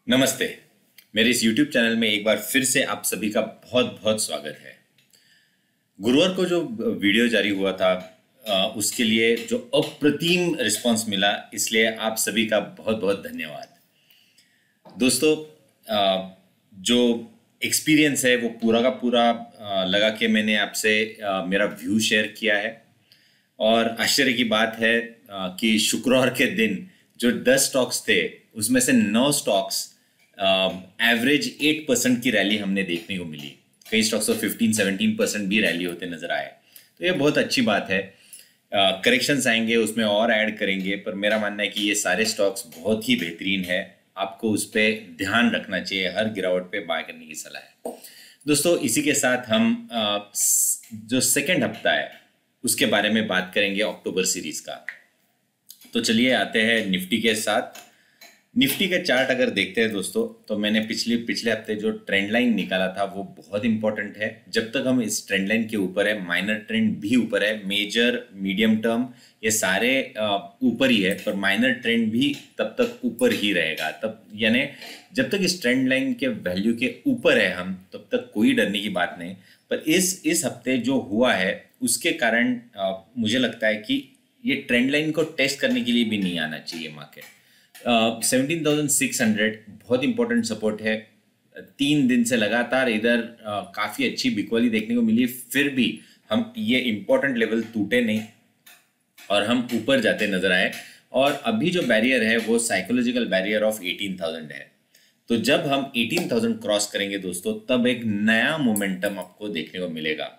नमस्ते। मेरे इस YouTube चैनल में एक बार फिर से आप सभी का बहुत बहुत स्वागत है। गुरुवार को जो वीडियो जारी हुआ था उसके लिए जो अप्रतिम रिस्पांस मिला, इसलिए आप सभी का बहुत बहुत धन्यवाद। दोस्तों, जो एक्सपीरियंस है वो पूरा का पूरा लगा के मैंने आपसे मेरा व्यू शेयर किया है। और आश्चर्य की बात है कि शुक्रवार के दिन जो 10 स्टॉक्स थे उसमें से 9 स्टॉक्स एवरेज 8% की रैली हमने देखने को मिली। कई स्टॉक्स तो 15-17% भी रैली होते नजर आए, तो ये बहुत अच्छी बात है। करेक्शंस आएंगे उसमें और ऐड करेंगे, पर मेरा मानना है कि ये सारे स्टॉक्स बहुत ही बेहतरीन है। आपको उस पर ध्यान रखना चाहिए, हर गिरावट पे बाय करने की सलाह है। दोस्तों, इसी के साथ हम जो सेकेंड हफ्ता है उसके बारे में बात करेंगे, अक्टूबर सीरीज का। तो चलिए आते हैं निफ्टी के साथ। निफ्टी का चार्ट अगर देखते हैं दोस्तों, तो मैंने पिछले हफ्ते जो ट्रेंड लाइन निकाला था वो बहुत इंपॉर्टेंट है। जब तक हम इस ट्रेंड लाइन के ऊपर है, माइनर ट्रेंड भी ऊपर है, मेजर मीडियम टर्म ये सारे ऊपर ही है, पर माइनर ट्रेंड भी तब तक ऊपर ही रहेगा। तब यानी जब तक इस ट्रेंड लाइन के वैल्यू के ऊपर है हम, तब तक कोई डरने की बात नहीं। पर इस हफ्ते जो हुआ है उसके कारण मुझे लगता है कि ये ट्रेंड लाइन को टेस्ट करने के लिए भी नहीं आना चाहिए मार्केट। 17,600 बहुत इंपॉर्टेंट सपोर्ट है। 3 दिन से लगातार इधर काफ़ी अच्छी बिकवाली देखने को मिली, फिर भी हम ये इंपॉर्टेंट लेवल टूटे नहीं और हम ऊपर जाते नजर आए। और अभी जो बैरियर है वो साइकोलॉजिकल बैरियर ऑफ 18,000 है। तो जब हम 18,000 क्रॉस करेंगे दोस्तों, तब एक नया मोमेंटम आपको देखने को मिलेगा।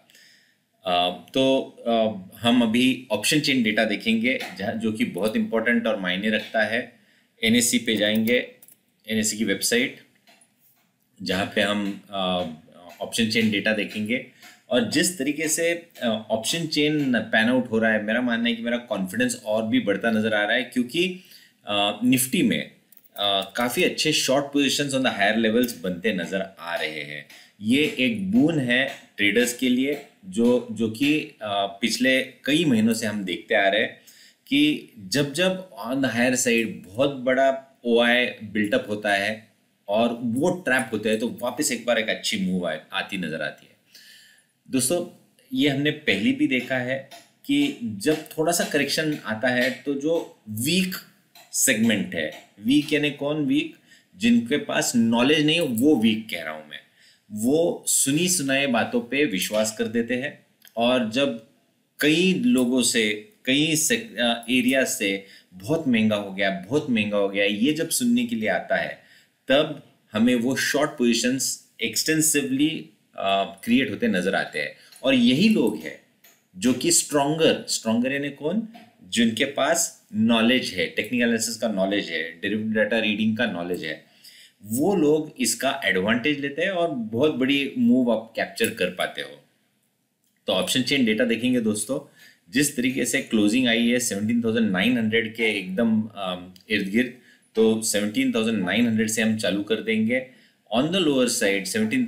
हम अभी ऑप्शन चेन डेटा देखेंगे जो कि बहुत इंपॉर्टेंट और मायने रखता है। NSE पे जाएंगे, NSE की वेबसाइट, जहाँ पे हम ऑप्शन चेन डेटा देखेंगे। और जिस तरीके से ऑप्शन चेन पैन आउट हो रहा है, मेरा मानना है कि मेरा कॉन्फिडेंस और भी बढ़ता नज़र आ रहा है, क्योंकि निफ्टी में काफ़ी अच्छे short positions on the higher levels बनते नज़र आ रहे हैं। ये एक बून है ट्रेडर्स के लिए, जो कि पिछले कई महीनों से हम देखते आ रहे हैं कि जब ऑन द हायर साइड बहुत बड़ा OI बिल्टअप होता है और वो ट्रैप होते हैं, तो वापस एक बार एक अच्छी मूव आती नज़र आती है। दोस्तों, ये हमने पहले भी देखा है कि जब थोड़ा सा करेक्शन आता है तो जो वीक सेगमेंट है, वीक यानी कौन वीक? जिनके पास नॉलेज नहीं, वो वीक कह रहा हूं मैं। वो सुनी सुनाए बातों पे विश्वास कर देते हैं, और जब कई लोगों से कई एरिया से बहुत महंगा हो गया, बहुत महंगा हो गया, ये जब सुनने के लिए आता है, तब हमें वो शॉर्ट पोजीशंस एक्सटेंसिवली क्रिएट होते नजर आते हैं। और यही लोग हैं जो कि स्ट्रॉन्गर यानी कौन? जिनके पास नॉलेज है, टेक्निकल एनालिसिस का नॉलेज है, डेरिवेटिव डाटा रीडिंग का नॉलेज है, वो लोग इसका एडवांटेज लेते हैं और बहुत बड़ी मूव आप कैप्चर कर पाते हो। तो ऑप्शन चेन डेटा देखेंगे दोस्तों, जिस तरीके से क्लोजिंग आई है 17,900 के एकदम इर्द गिर्द, तो 17,900 से हम चालू कर देंगे। ऑन द लोअर साइड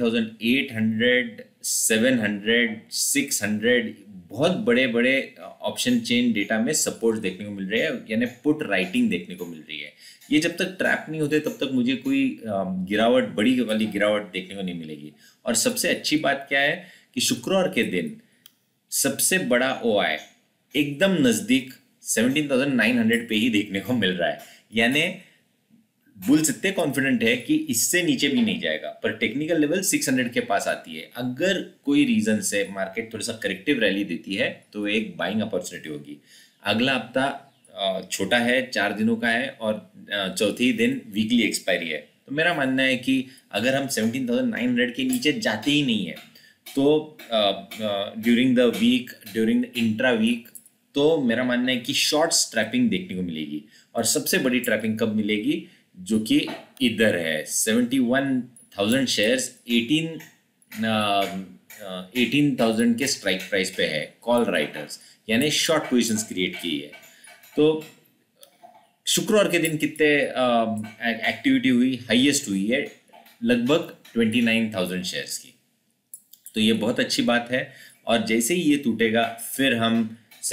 17,800, 700, 600 बहुत बड़े बड़े ऑप्शन चेन डेटा में सपोर्ट देखने को मिल रहे हैं, यानी पुट राइटिंग देखने को मिल रही है। ये जब तक ट्रैप नहीं होते तब तक मुझे कोई गिरावट, बड़ी वाली गिरावट देखने को नहीं मिलेगी। और सबसे अच्छी बात क्या है कि शुक्रवार के दिन सबसे बड़ा OI एकदम नजदीक 17,900 पे ही देखने को मिल रहा है। यानी बुल्स इतने कॉन्फिडेंट है कि इससे नीचे भी नहीं जाएगा, पर टेक्निकल लेवल 600 के पास आती है। अगर कोई रीजन से मार्केट थोड़ा सा करेक्टिव रैली देती है तो एक बाइंग अपॉर्चुनिटी होगी। अगला हफ्ता छोटा है, 4 दिनों का है, और चौथी दिन वीकली एक्सपायरी है। तो मेरा मानना है कि अगर हम 17,900 के नीचे जाते ही नहीं है, तो during the week, during the intra week, तो मेरा मानना है कि शॉर्ट ट्रैपिंग देखने को मिलेगी। और सबसे बड़ी ट्रैपिंग कब मिलेगी? जो कि इधर है 71,000 शेयर्स 18,000 के स्ट्राइक प्राइस पे है। कॉल राइटर्स यानी शॉर्ट पोजीशंस क्रिएट की है। तो शुक्रवार के दिन कितने एक्टिविटी हुई? हाईएस्ट हुई है लगभग 29,000 शेयर्स की। तो ये बहुत अच्छी बात है। और जैसे ही ये टूटेगा, फिर हम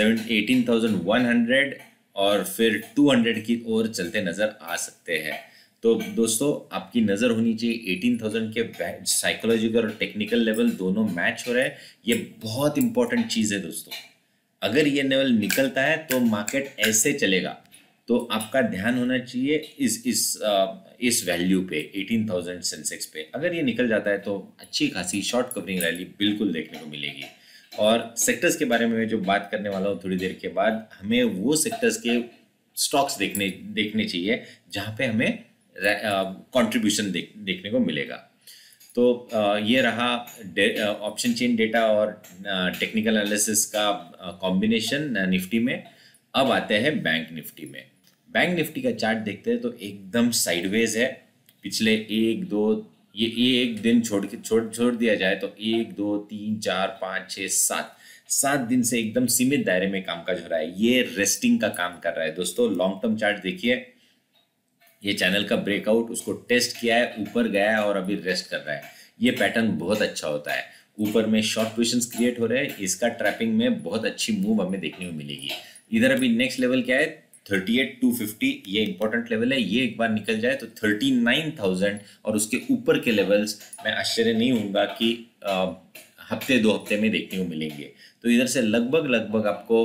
18,100 और फिर 200 की ओर चलते नजर आ सकते हैं। तो दोस्तों आपकी नज़र होनी चाहिए 18,000 के साइकोलॉजिकल और टेक्निकल लेवल दोनों मैच हो रहे हैं। ये बहुत इंपॉर्टेंट चीज़ है दोस्तों। अगर ये लेवल निकलता है तो मार्केट ऐसे चलेगा। तो आपका ध्यान होना चाहिए इस वैल्यू पे 18,000 सेंसेक्स पे। अगर ये निकल जाता है तो अच्छी खासी शॉर्ट कवरिंग रैली बिल्कुल देखने को मिलेगी। और सेक्टर्स के बारे में जो बात करने वाला हूँ थोड़ी देर के बाद, हमें वो सेक्टर्स के स्टॉक्स देखने चाहिए जहाँ पे हमें कंट्रीब्यूशन देखने को मिलेगा। तो ये रहा ऑप्शन चेन डेटा और टेक्निकल एनालिसिस का कॉम्बिनेशन निफ्टी में। अब आते हैं बैंक निफ्टी में। बैंक निफ्टी का चार्ट देखते हैं तो एकदम साइडवेज है। पिछले ये एक दिन छोड़ दिया जाए तो 1 2 3 4 5 6 7 दिन से एकदम सीमित दायरे में कामकाज हो रहा है। ये रेस्टिंग का काम कर रहा है दोस्तों। लॉन्ग टर्म चार्ट देखिए, ये चैनल का ब्रेकआउट उसको टेस्ट किया है, ऊपर गया है और अभी रेस्ट कर रहा है। ये पैटर्न बहुत अच्छा होता है। ऊपर में शॉर्ट पोजिशंस क्रिएट हो रहे हैं। इसका ट्रैपिंग में बहुत अच्छी मूव हमें देखने को मिलेगी। इधर अभी नेक्स्ट लेवल क्या है 38,250, ये इंपॉर्टेंट लेवल है। ये एक बार निकल जाए तो 39,000 और उसके ऊपर के लेवल्स मैं आश्चर्य नहीं होऊंगा कि हफ्ते 2 हफ्ते में देखने को मिलेंगे। तो इधर से लगभग आपको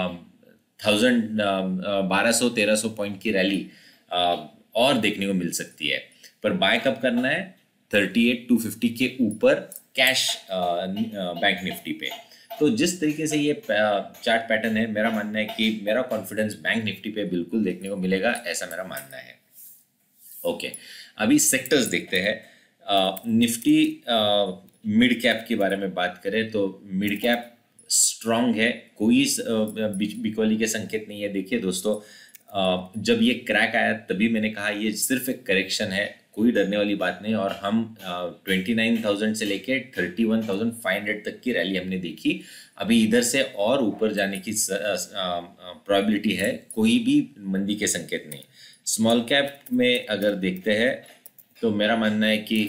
1200-1300 पॉइंट की रैली और देखने को मिल सकती है। पर बाय कब करना है 38,250 के ऊपर कैश बैंक निफ्टी पे। तो जिस तरीके से ये चार्ट पैटर्न है, मेरा मानना है कि मेरा कॉन्फिडेंस बैंक निफ्टी पे बिल्कुल देखने को मिलेगा, ऐसा मेरा मानना है। ओके, अभी सेक्टर्स देखते हैं। निफ्टी मिड कैप के बारे में बात करें तो मिड कैप स्ट्रांग है, कोई बिकौली के संकेत नहीं है। देखिए दोस्तों, जब ये क्रैक आया तभी मैंने कहा ये सिर्फ एक करेक्शन है, कोई डरने वाली बात नहीं। और हम 29,000 से लेके 31,500 तक की रैली हमने देखी। अभी इधर से और ऊपर जाने की प्रोबेबिलिटी है, कोई भी मंदी के संकेत नहीं। स्मॉल कैप में अगर देखते हैं तो मेरा मानना है कि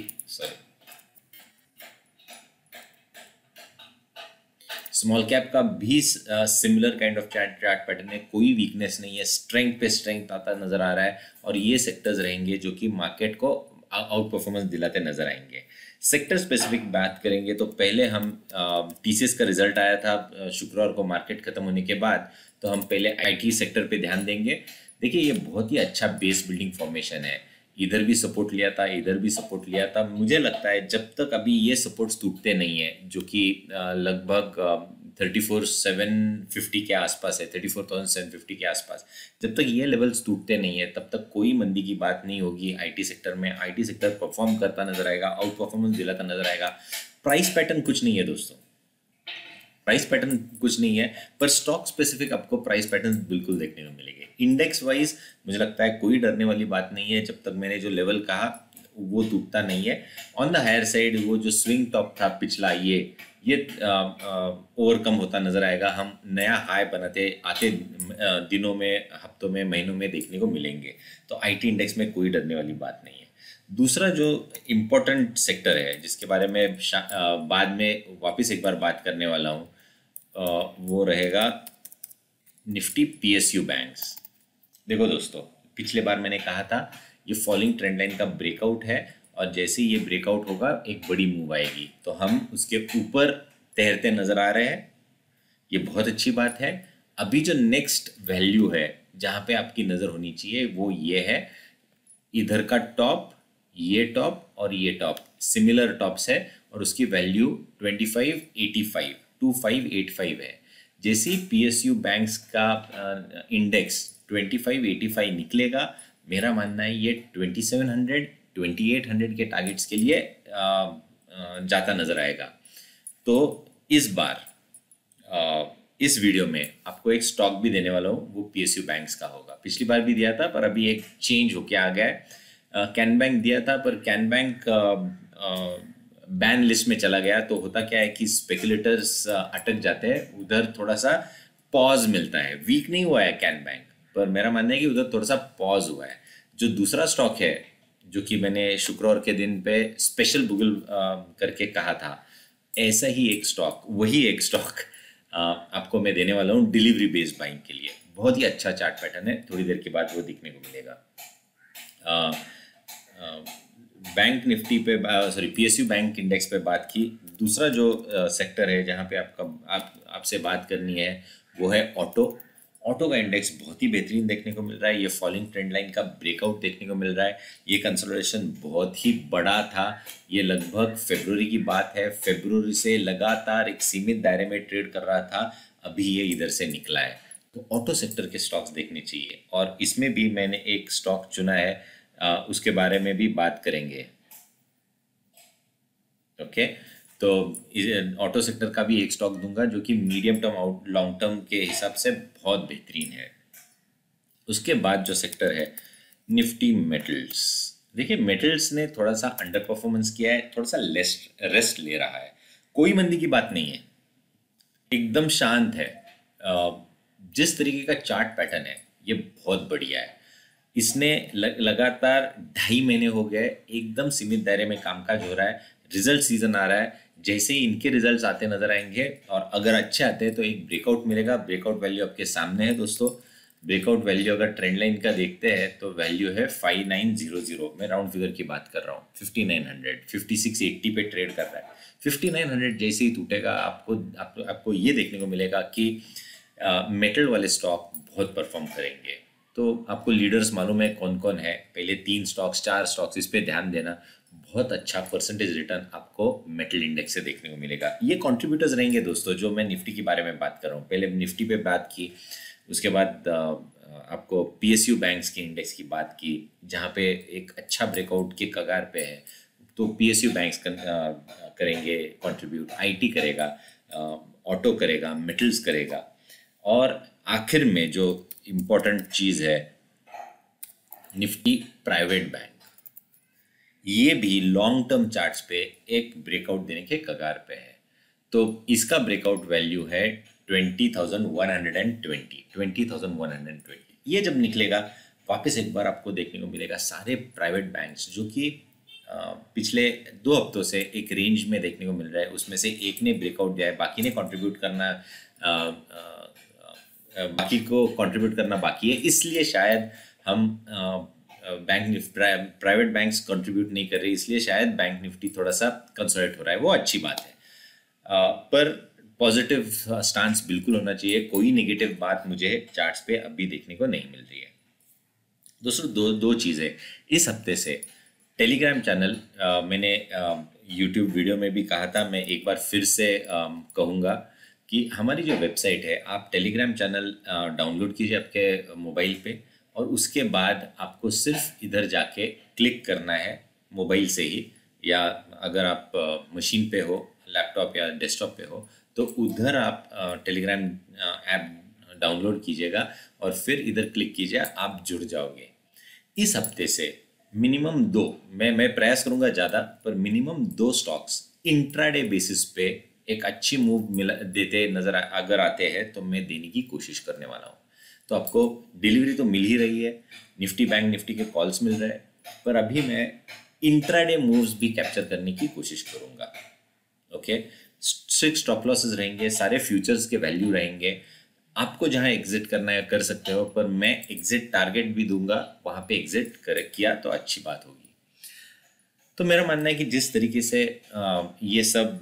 स्मॉल कैप का भी similar kind of chart pattern है, कोई वीकनेस नहीं है, स्ट्रेंथ पे स्ट्रेंथ आता नजर आ रहा है। और ये सेक्टर्स रहेंगे जो कि मार्केट को आउट परफॉर्मेंस दिलाते नजर आएंगे। सेक्टर स्पेसिफिक बात करेंगे तो पहले हम टीसीएस का रिजल्ट आया था शुक्रवार को मार्केट खत्म होने के बाद, तो हम पहले आईटी सेक्टर पे ध्यान देंगे। देखिए ये बहुत ही अच्छा बेस बिल्डिंग फॉर्मेशन है, इधर भी सपोर्ट लिया था, इधर भी सपोर्ट लिया था। मुझे लगता है जब तक अभी ये सपोर्ट्स टूटते नहीं है, जो कि लगभग 34,750 के आसपास है, 34,750 के आसपास, जब तक ये लेवल्स टूटते नहीं है तब तक कोई मंदी की बात नहीं होगी आईटी सेक्टर में। आईटी सेक्टर परफॉर्म करता नजर आएगा, आउट परफॉर्मेंस दिलाता नजर आएगा। प्राइस पैटर्न कुछ नहीं है दोस्तों, प्राइस पैटर्न कुछ नहीं है, पर स्टॉक स्पेसिफिक आपको प्राइस पैटर्न बिल्कुल देखने को मिलेंगे। इंडेक्स वाइज मुझे लगता है कोई डरने वाली बात नहीं है, जब तक मैंने जो लेवल कहा वो टूटता नहीं है। ऑन द हायर साइड वो जो स्विंग टॉप था पिछला, ये ओवरकम होता नजर आएगा। हम नया हाई बनाते आते दिनों में, हफ्तों में, महीनों में देखने को मिलेंगे। तो आईटी इंडेक्स में कोई डरने वाली बात नहीं है। दूसरा जो इम्पोर्टेंट सेक्टर है जिसके बारे में बाद में वापस एक बार बात करने वाला हूँ, वो रहेगा निफ्टी पीएसयू बैंक्स। देखो दोस्तों, पिछले बार मैंने कहा था ये फॉलिंग ट्रेंड लाइन का ब्रेकआउट है और जैसे ही ये ब्रेकआउट होगा एक बड़ी मूव आएगी, तो हम उसके ऊपर तैरते नजर आ रहे हैं। ये बहुत अच्छी बात है। अभी जो नेक्स्ट वैल्यू है जहाँ पे आपकी नज़र होनी चाहिए वो ये है, इधर का टॉप, ये टॉप और ये टॉप सिमिलर टॉप्स है और उसकी वैल्यू 2585 है। जैसे ही पीएसयू बैंक्स का इंडेक्स 2585 निकलेगा, मेरा मानना है ये 2700 2800 के टारगेट्स के लिए जाता नजर आएगा। तो इस बार इस वीडियो में आपको एक स्टॉक भी देने वाला हूँ, वो पीएसयू बैंक्स का होगा। पिछली बार भी दिया था पर अभी एक चेंज होके आ गया है। कैन बैंक दिया था पर कैन बैंक बैन लिस्ट में चला गया, तो होता क्या है कि स्पेकुलेटर्स अटक जाते हैं, उधर थोड़ा सा पॉज मिलता है। वीक नहीं हुआ है कैन बैंक, पर मेरा मानना है कि उधर थोड़ा सा पॉज हुआ है। जो दूसरा स्टॉक है जो कि मैंने शुक्रवार के दिन पे स्पेशल बुगल करके कहा था, ऐसा ही एक स्टॉक, वही एक स्टॉक आपको मैं देने वाला हूँ डिलीवरी बेस्ड बाइंग के लिए। बहुत ही अच्छा चार्ट पैटर्न है, थोड़ी देर के बाद वो दिखने को मिलेगा। बैंक निफ्टी पे PSU बैंक इंडेक्स पे बात की। दूसरा जो सेक्टर है जहाँ पे आपसे बात करनी है वो है ऑटो। ऑटो का इंडेक्स बहुत ही बेहतरीन देखने को मिल रहा है। ये फॉलिंग ट्रेंड लाइन का ब्रेकआउट देखने को मिल रहा है। ये कंसोलिडेशन बहुत ही बड़ा था। ये लगभग फरवरी की बात है। फरवरी से लगातार एक सीमित दायरे में ट्रेड कर रहा था, अभी ये इधर से निकला है। तो ऑटो सेक्टर के स्टॉक्स देखने चाहिए और इसमें भी मैंने एक स्टॉक चुना है, उसके बारे में भी बात करेंगे। ओके, तो ऑटो सेक्टर का भी एक स्टॉक दूंगा जो कि मीडियम टर्म लॉन्ग टर्म के हिसाब से बहुत बेहतरीन है। उसके बाद जो सेक्टर है निफ्टी मेटल्स। देखिए, मेटल्स ने थोड़ा सा अंडर परफॉर्मेंस किया है, थोड़ा सा रेस्ट ले रहा है। कोई मंदी की बात नहीं है, एकदम शांत है। जिस तरीके का चार्ट पैटर्न है ये बहुत बढ़िया है। इसने लगातार 2.5 महीने हो गए एकदम सीमित दायरे में कामकाज हो रहा है। रिजल्ट सीजन आ रहा है, जैसे ही इनके रिजल्ट्स आते नजर आएंगे और अगर अच्छे आते हैं तो एक ब्रेकआउट मिलेगा। ब्रेकआउट वैल्यू आपके सामने है दोस्तों। ब्रेकआउट वैल्यू अगर ट्रेंड लाइन का देखते हैं तो वैल्यू है 5900। मैं राउंड फिगर की बात कर रहा हूँ। 5900 5680 पे ट्रेड कर रहा है। 5900 जैसे ही टूटेगा आपको ये देखने को मिलेगा कि मेटल वाले स्टॉक बहुत परफॉर्म करेंगे। तो आपको लीडर्स मालूम है कौन कौन है, पहले 3 स्टॉक्स 4 स्टॉक्स, इस पे ध्यान देना। बहुत अच्छा परसेंटेज रिटर्न आपको मेटल इंडेक्स से देखने को मिलेगा। ये कंट्रीब्यूटर्स रहेंगे दोस्तों जो मैं निफ्टी के बारे में बात कर रहा हूँ। पहले निफ्टी पे बात की, उसके बाद आपको PSU बैंक्स के इंडेक्स की बात की जहाँ पे एक अच्छा ब्रेकआउट के कगार पे है। तो PSU बैंक्स करेंगे कंट्रीब्यूट, IT करेगा, ऑटो करेगा, मेटल्स करेगा। और आखिर में जो इम्पोर्टेंट चीज़ है निफ्टी प्राइवेट बैंक, ये भी लॉन्ग टर्म चार्ट्स पे एक ब्रेकआउट देने के कगार पे है। तो इसका ब्रेकआउट वैल्यू है 20,120। ये जब निकलेगा वापस एक बार आपको देखने को मिलेगा सारे प्राइवेट बैंक्स जो कि पिछले 2 हफ्तों से एक रेंज में देखने को मिल रहा है, उसमें से एक ने ब्रेकआउट दिया है, बाकी ने कंट्रीब्यूट करना बाकी है। इसलिए शायद हम प्राइवेट बैंक्स कंट्रीब्यूट नहीं कर रही, इसलिए शायद बैंक निफ्टी थोड़ा सा कंसोलिडेट हो रहा है। वो अच्छी बात है, पर पॉजिटिव स्टांस बिल्कुल होना चाहिए। कोई नेगेटिव बात मुझे चार्ट्स पे अभी देखने को नहीं मिल रही है। दोस्तों, दो चीज़ें इस हफ्ते से टेलीग्राम चैनल, मैंने यूट्यूब वीडियो में भी कहा था, मैं एक बार फिर से कहूँगा कि हमारी जो वेबसाइट है, आप टेलीग्राम चैनल डाउनलोड कीजिए आपके मोबाइल पे और उसके बाद आपको सिर्फ इधर जाके क्लिक करना है मोबाइल से ही, या अगर आप मशीन पे हो, लैपटॉप या डेस्कटॉप पे हो, तो उधर आप टेलीग्राम ऐप डाउनलोड कीजिएगा और फिर इधर क्लिक कीजिए, आप जुड़ जाओगे। इस हफ्ते से मिनिमम 2, मैं प्रयास करूंगा ज़्यादा, पर मिनिमम 2 स्टॉक्स इंट्राडे बेसिस पे एक अच्छी मूव देते नजर अगर आते हैं तो मैं देने की कोशिश करने वाला हूँ। तो आपको डिलीवरी तो मिल ही रही है, निफ्टी बैंक निफ्टी के कॉल्स मिल रहे हैं, पर अभी मैं इंट्राडे मूव्स भी कैप्चर करने की कोशिश करूँगा। ओके, स्ट्रिक्ट स्टॉप लॉसेस रहेंगे, सारे फ्यूचर्स के वैल्यू रहेंगे। आपको जहां एग्जिट करना है कर सकते हो, पर मैं एग्जिट टारगेट भी दूंगा, वहां पे एग्जिट किया तो अच्छी बात होगी। तो मेरा मानना है कि जिस तरीके से ये सब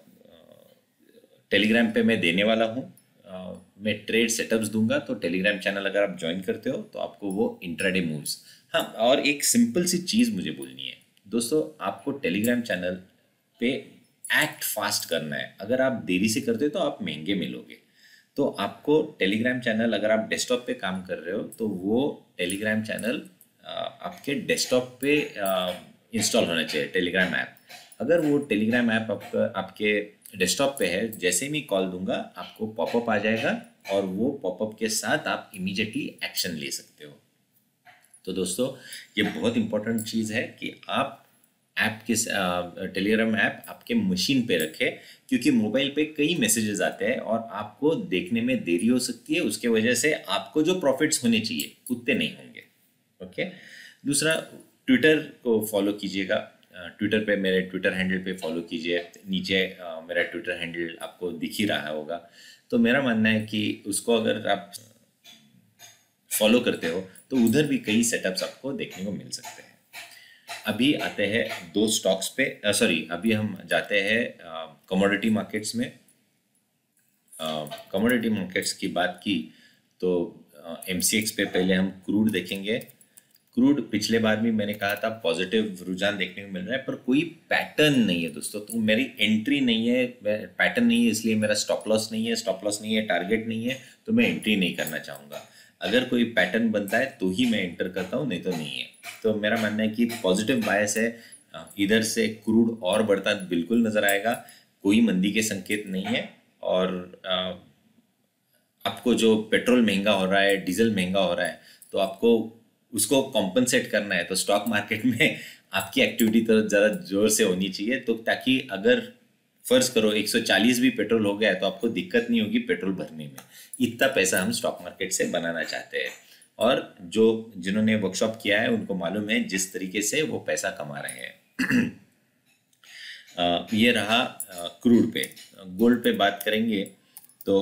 टेलीग्राम पे मैं देने वाला हूँ, मैं ट्रेड सेटअप्स दूंगा, तो टेलीग्राम चैनल अगर आप ज्वाइन करते हो तो आपको वो इंट्राडे मूव्स। हाँ, और एक सिंपल सी चीज़ मुझे बोलनी है दोस्तों, आपको टेलीग्राम चैनल पे एक्ट फास्ट करना है। अगर आप देरी से करते हो तो आप महंगे मिलोगे। तो आपको टेलीग्राम चैनल, अगर आप डेस्कटॉप पे काम कर रहे हो तो वो टेलीग्राम चैनल आपके डेस्कटॉप पे इंस्टॉल होना चाहिए, टेलीग्राम ऐप। अगर वो टेलीग्राम ऐप आपके डेस्कटॉप पे है, जैसे ही मैं कॉल दूंगा आपको पॉपअप आ जाएगा और वो पॉपअप के साथ आप इमीडिएटली एक्शन ले सकते हो। तो दोस्तों, ये बहुत इंपॉर्टेंट चीज़ है कि आप ऐप के टेलीग्राम ऐप आपके मशीन पे रखें, क्योंकि मोबाइल पे कई मैसेजेस आते हैं और आपको देखने में देरी हो सकती है। उसके वजह से आपको जो प्रॉफिट्स होने चाहिए उतने नहीं होंगे। ओके, दूसरा, ट्विटर को फॉलो कीजिएगा। ट्विटर पे मेरे ट्विटर हैंडल पे फॉलो कीजिए, नीचे मेरा ट्विटर हैंडल आपको दिख ही रहा होगा। तो मेरा मानना है कि उसको अगर आप फॉलो करते हो तो उधर भी कई सेटअप्स आपको देखने को मिल सकते हैं। अभी आते हैं दो स्टॉक्स पे, सॉरी अभी हम जाते हैं कमोडिटी मार्केट्स में। कमोडिटी मार्केट्स की बात की तो MCX पे पहले हम क्रूड देखेंगे। क्रूड पिछले बार भी मैंने कहा था पॉजिटिव रुझान देखने को मिल रहा है, पर कोई पैटर्न नहीं है दोस्तों। तो मेरी एंट्री नहीं है, पैटर्न नहीं है, इसलिए मेरा स्टॉप लॉस नहीं है, टारगेट नहीं है, तो मैं एंट्री नहीं करना चाहूँगा। अगर कोई पैटर्न बनता है तो ही मैं एंटर करता हूँ, नहीं तो नहीं है। तो मेरा मानना है कि पॉजिटिव बायस है, इधर से क्रूड और बढ़ता बिल्कुल नज़र आएगा, कोई मंदी के संकेत नहीं है। और आपको जो पेट्रोल महंगा हो रहा है, डीजल महंगा हो रहा है, तो आपको उसको कॉम्पनसेट करना है, तो स्टॉक मार्केट में आपकी एक्टिविटी तो ज़रा जोर से होनी चाहिए, तो ताकि अगर फर्ज करो 140 भी पेट्रोल हो गया है तो आपको दिक्कत नहीं होगी पेट्रोल भरने में। इतना पैसा हम स्टॉक मार्केट से बनाना चाहते हैं, और जो जिन्होंने वर्कशॉप किया है उनको मालूम है जिस तरीके से वो पैसा कमा रहे हैं। ये रहा क्रूड पे। गोल्ड पे बात करेंगे तो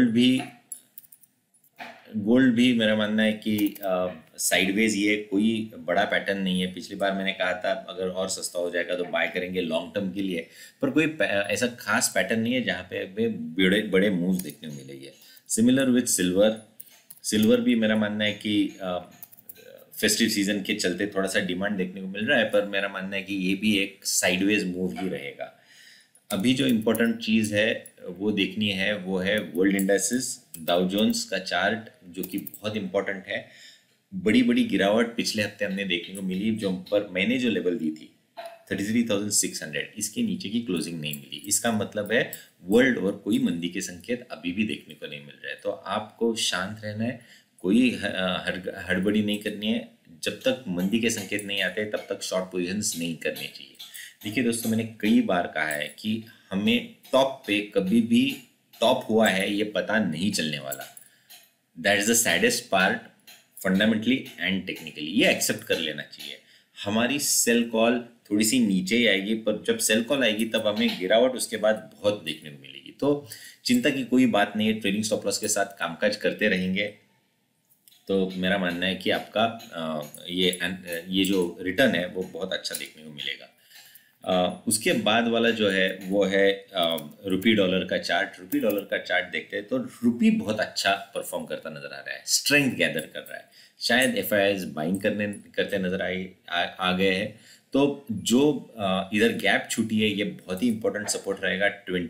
गोल्ड भी मेरा मानना है कि साइडवेज, ये कोई बड़ा पैटर्न नहीं है। पिछली बार मैंने कहा था अगर और सस्ता हो जाएगा तो बाय करेंगे लॉन्ग टर्म के लिए, पर कोई ऐसा खास पैटर्न नहीं है जहाँ पे बड़े बड़े मूव्स देखने को मिलेंगे। सिमिलर विथ सिल्वर भी मेरा मानना है कि फेस्टिव सीजन के चलते थोड़ा सा डिमांड देखने को मिल रहा है, पर मेरा मानना है कि ये भी एक साइडवेज मूव ही रहेगा। अभी जो इम्पोर्टेंट चीज़ है वो देखनी है, वो है वर्ल्ड इंडेक्सेस, डाउ जोन्स का चार्ट, जो कि बहुत इम्पोर्टेंट है। बड़ी बड़ी गिरावट पिछले हफ्ते हमने देखने को मिली, जो पर मैंने जो लेवल दी थी 33,600, इसके नीचे की क्लोजिंग नहीं मिली। इसका मतलब है वर्ल्ड और कोई मंदी के संकेत अभी भी देखने को नहीं मिल रहा है। तो आपको शांत रहना है, कोई हड़बड़ी नहीं करनी है। जब तक मंदी के संकेत नहीं आते तब तक शॉर्ट पोजीशंस नहीं करनी चाहिए। देखिए दोस्तों, मैंने कई बार कहा है कि हमें टॉप पे कभी भी टॉप हुआ है ये पता नहीं चलने वाला। That is the saddest part, fundamentally and technically. ये एक्सेप्ट कर लेना चाहिए। हमारी सेल कॉल थोड़ी सी नीचे ही आएगी, पर जब सेल कॉल आएगी तब हमें गिरावट उसके बाद बहुत देखने को मिलेगी। तो चिंता की कोई बात नहीं है, ट्रेडिंग स्टॉप लॉस के साथ कामकाज करते रहेंगे तो मेरा मानना है कि आपका ये जो रिटर्न है वो बहुत अच्छा देखने को मिलेगा। उसके बाद वाला जो है वो है रुपी डॉलर का चार्ट। रुपी डॉलर का चार्ट देखते हैं तो रुपी बहुत अच्छा परफॉर्म करता नजर आ रहा है, स्ट्रेंथ गैदर कर रहा है। शायद FIIs बाइंग करते नजर आ गए हैं। तो जो इधर गैप छूटी है ये बहुत ही इंपॉर्टेंट सपोर्ट रहेगा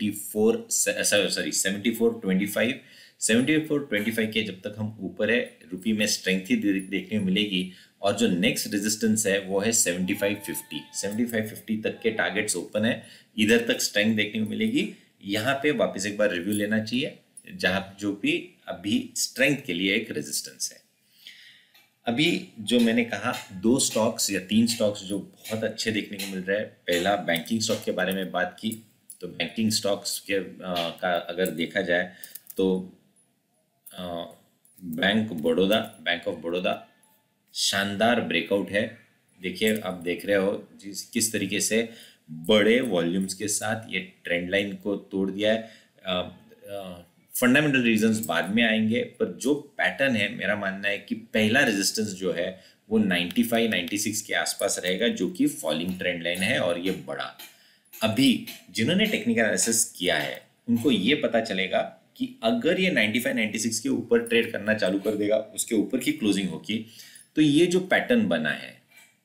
74.25 के जब तक हम ऊपर है रुपी में स्ट्रेंथ ही देखने को मिलेगी। और जो नेक्स्ट रेजिस्टेंस है वो है 7550 तक के टारगेट्स ओपन है, इधर तक स्ट्रेंथ देखने को मिलेगी। यहाँ पे वापस एक बार रिव्यू लेना चाहिए, जहाँ जो भी अभी स्ट्रेंथ के लिए एक रेजिस्टेंस है। अभी जो मैंने कहा 2 स्टॉक्स या 3 स्टॉक्स जो बहुत अच्छे देखने को मिल रहे हैं। पहला बैंकिंग स्टॉक के बारे में बात की, तो बैंकिंग स्टॉक्स के का अगर देखा जाए तो बैंक ऑफ बड़ौदा शानदार ब्रेकआउट है। देखिए, आप देख रहे हो किस तरीके से बड़े वॉल्यूम्स के साथ ये ट्रेंड लाइन को तोड़ दिया है। फंडामेंटल रीजंस बाद में आएंगे, पर जो पैटर्न है मेरा मानना है कि पहला रेजिस्टेंस जो है वो 95-96 के आसपास रहेगा, जो कि फॉलिंग ट्रेंड लाइन है। और ये बड़ा, अभी जिन्होंने टेक्निकल एनालिसिस किया है उनको ये पता चलेगा कि अगर ये 95-96 के ऊपर ट्रेड करना चालू कर देगा, उसके ऊपर की क्लोजिंग होगी, तो ये जो पैटर्न बना है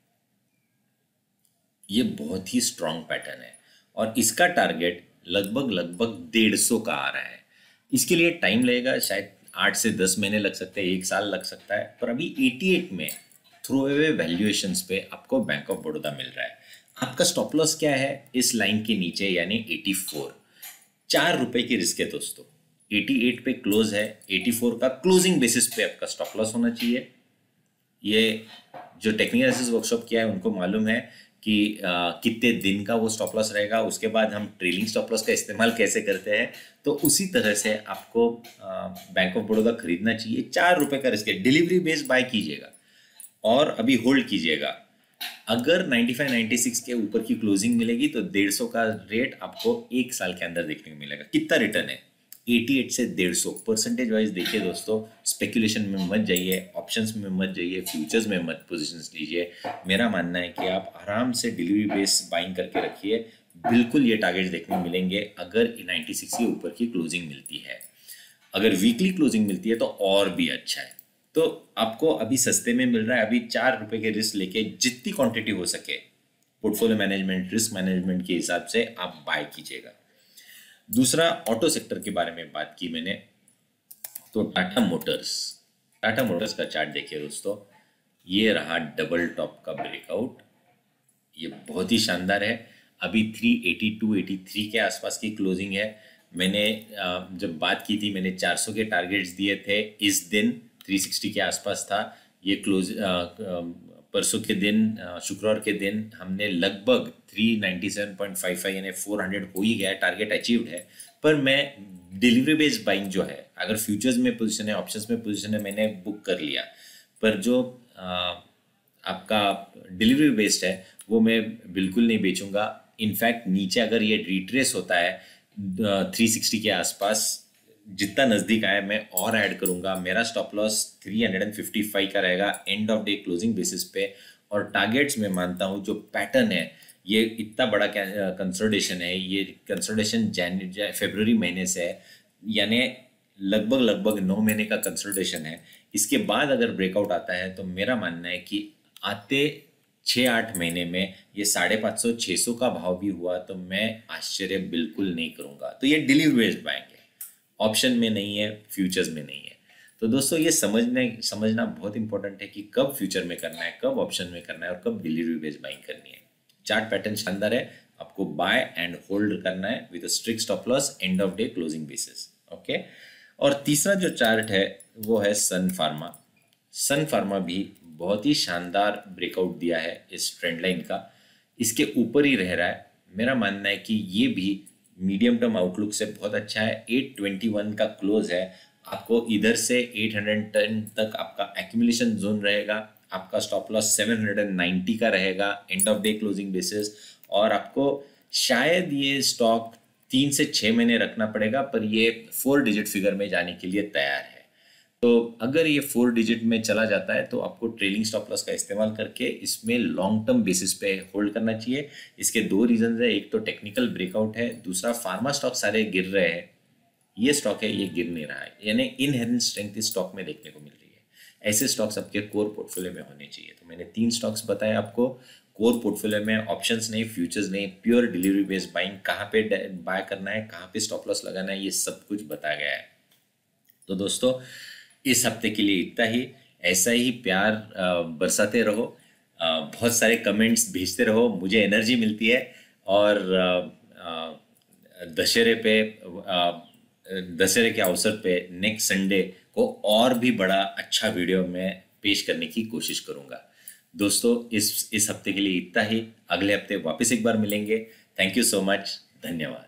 ये बहुत ही स्ट्रॉन्ग पैटर्न है और इसका टारगेट लगभग 150 का आ रहा है। इसके लिए टाइम लगेगा, शायद 8 से 10 महीने लग सकते हैं, 1 साल लग सकता है। पर अभी 88 में थ्रो अवे वैल्यूएशंस पे आपको बैंक ऑफ बड़ौदा मिल रहा है। आपका स्टॉप लॉस क्या है इस लाइन के नीचे, यानी 84। 4 रुपए की रिस्क है दोस्तों। 88 पे क्लोज है, 84 का क्लोजिंग बेसिस पे आपका स्टॉप लॉस होना चाहिए। ये जो टेक्निकल एनालिसिस वर्कशॉप किया है उनको मालूम है कि कितने दिन का वो स्टॉप लॉस रहेगा, उसके बाद हम ट्रेलिंग स्टॉप लॉस का इस्तेमाल कैसे करते हैं। तो उसी तरह से आपको बैंक ऑफ बड़ौदा खरीदना चाहिए। 4 रुपए का रिस्क है, डिलीवरी बेस्ड बाय कीजिएगा और अभी होल्ड कीजिएगा। अगर 95-96 के ऊपर की क्लोजिंग मिलेगी तो 150 का रेट आपको 1 साल के अंदर देखने को मिलेगा। कितना रिटर्न है 88 से 150 परसेंटेज वाइज देखिए दोस्तों, स्पेकुलेशन में मत जाइए, ऑप्शंस में मत जाइए, फ्यूचर्स में मत पोजीशंस लीजिए। मेरा मानना है कि आप आराम से डिलीवरी बेस बाइंग करके रखिए, बिल्कुल ये टारगेट्स देखने मिलेंगे अगर 96 के ऊपर की क्लोजिंग मिलती है। अगर वीकली क्लोजिंग मिलती है तो और भी अच्छा है। तो आपको अभी सस्ते में मिल रहा है, अभी 4 रुपए के रिस्क लेके जितनी क्वांटिटी हो सके पोर्टफोलियो मैनेजमेंट, रिस्क मैनेजमेंट के हिसाब से आप बाय कीजिएगा। दूसरा, ऑटो सेक्टर के बारे में बात की मैंने, तो टाटा मोटर्स का चार्ट देखिए दोस्तों, ये रहा डबल टॉप का ब्रेकआउट, ये बहुत ही शानदार है। अभी 382-83 के आसपास की क्लोजिंग है। मैंने जब बात की थी मैंने 400 के टारगेट्स दिए थे, इस दिन 360 के आसपास था ये क्लोज। परसों के दिन, शुक्रवार के दिन हमने लगभग 397.55 यानी 400 हो ही गया, टारगेट अचीव्ड है। पर मैं डिलीवरी बेस्ड बाइंग जो है, अगर फ्यूचर्स में पोजीशन है, ऑप्शंस में पोजीशन है, मैंने बुक कर लिया, पर जो आपका डिलीवरी बेस्ड है वो मैं बिल्कुल नहीं बेचूंगा। इनफैक्ट नीचे अगर ये रिट्रेस होता है 360 के आसपास, जितना नज़दीक आया मैं और ऐड करूंगा। मेरा स्टॉप लॉस 355 का रहेगा end of day closing basis पे। और टारगेट्स में मानता हूँ जो पैटर्न है, ये इतना बड़ा कंसोलिडेशन है, ये कंसोलिडेशन फरवरी महीने से है, यानी लगभग 9 महीने का कंसोलिडेशन है। इसके बाद अगर ब्रेकआउट आता है तो मेरा मानना है कि आते 6-8 महीने में ये 550-600 का भाव भी हुआ तो मैं आश्चर्य बिल्कुल नहीं करूंगा। तो ये डिलीवरी बेस्ड बाइंग है, ऑप्शन में नहीं है, फ्यूचर्स में नहीं है। तो दोस्तों ये समझना बहुत इंपॉर्टेंट है कि कब फ्यूचर में करना है, कब ऑप्शन में करना है और कब डिलीवरी बेस्ड बाइंग करनी है। चार्ट पैटर्न शानदार है, आपको बाय एंड होल्ड करना है with a strict stop loss, end of day closing basis. Okay. और तीसरा जो चार्ट है वो है सन फार्मा भी बहुत ही शानदार ब्रेकआउट दिया है इस ट्रेंड लाइन का, इसके ऊपर ही रह रहा है। मेरा मानना है कि ये भी मीडियम टर्म आउटलुक से बहुत अच्छा है। 821 का क्लोज है, आपको इधर से 810 तक आपका एक्यूमुलेशन जोन रहेगा, आपका स्टॉप लॉस 790 का रहेगा end of day closing basis. और आपको शायद ये स्टॉक 3 से 6 महीने रखना पड़ेगा, पर ये 4 डिजिट फिगर में जाने के लिए तैयार है। तो अगर ये 4 डिजिट में चला जाता है तो आपको ट्रेलिंग स्टॉप लॉस का इस्तेमाल करके इसमें लॉन्ग टर्म बेसिस पे होल्ड करना चाहिए। इसके 2 रीजन है, एक तो टेक्निकल ब्रेकआउट है, दूसरा फार्मा स्टॉक सारे गिर रहे हैं, ये स्टॉक है ये गिर नहीं रहा है, यानी इनहेरेंट स्ट्रेंथ इस स्टॉक में देखने को मिल रही है। ऐसे स्टॉक्स आपके कोर पोर्टफोलियो में होने चाहिए। तो मैंने 3 स्टॉक्स बताए आपको कोर पोर्टफोलियो में, ऑप्शंस नहीं, फ्यूचर्स नहीं, प्योर डिलीवरी बेस्ड बाइंग, कहाँ पे बाय करना है, कहाँ पे स्टॉप लॉस लगाना है, ये सब कुछ बताया गया है। तो दोस्तों इस हफ्ते के लिए इतना ही, ऐसा ही प्यार बरसाते रहो, बहुत सारे कमेंट्स भेजते रहो, मुझे एनर्जी मिलती है। और दशहरे के अवसर पे नेक्स्ट संडे को और भी बड़ा अच्छा वीडियो में पेश करने की कोशिश करूंगा। दोस्तों इस हफ्ते के लिए इतना ही, अगले हफ्ते वापस एक बार मिलेंगे। थैंक यू सो मच, धन्यवाद।